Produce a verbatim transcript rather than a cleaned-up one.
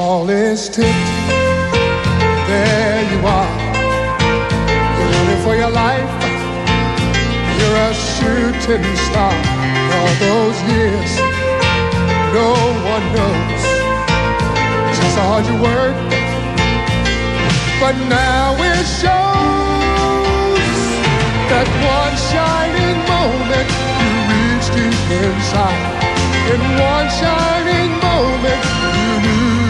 All is tipped, there you are. You're running for your life, you're a shooting star. All those years, no one knows just how hard you work, but now it shows. That one shining moment you reached deep inside. In one shining moment you knew